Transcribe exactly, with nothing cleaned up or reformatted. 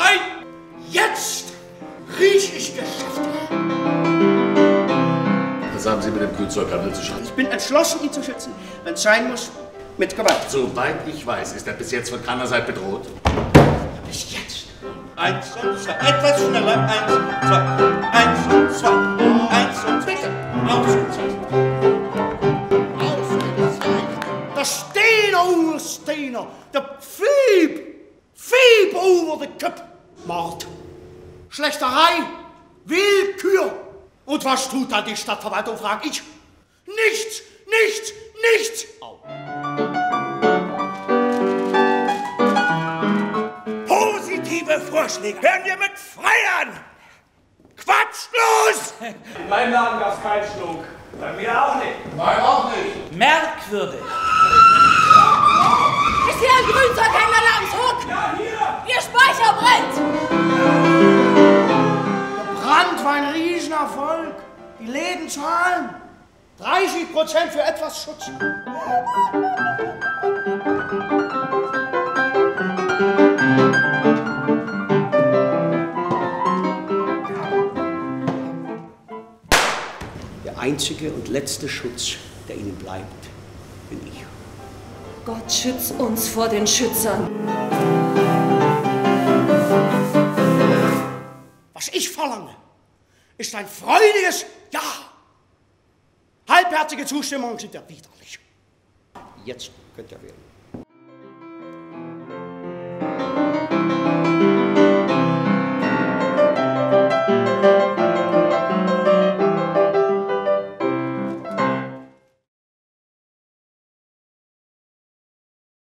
Nein! Jetzt riech ich Geschäfte. Was haben Sie mit dem Kühlzeughandel zu schaffen? Ich bin entschlossen, ihn zu schützen. Wenn es sein muss, mit Gewalt. Soweit ich weiß, ist er bis jetzt von keiner Seite bedroht. Bis jetzt. Eins und zwei. Etwas schneller. Eins und zwei. Eins und zwei. Eins und bitte. Ausgezeichnet. Ausgezeichnet. Der Steiner, Steiner. Der Fieb. Fieb over the cup. Mord. Schlechterei. Willkür. Und was tut da die Stadtverwaltung, frag ich? Nichts, nichts, nichts. Au. Positive Vorschläge hören wir mit Freiern. Quatsch los! In meinem Laden gab's keinen Schluck. Bei mir auch nicht. Nein, auch nicht. Merkwürdig. Ist hier ein Grünzeughändler namens Huck? Ja, hier! Ihr Speicher brennt! Der Brand war ein Riesenerfolg. Die Läden zahlen. dreißig Prozent für etwas Schutz. Der einzige und letzte Schutz, der ihnen bleibt, bin ich. Gott schütz uns vor den Schützern. Was ich verlange, ist ein freudiges Ja. Halbherzige Zustimmung sind erwiderlich. Jetzt könnt ihr wählen.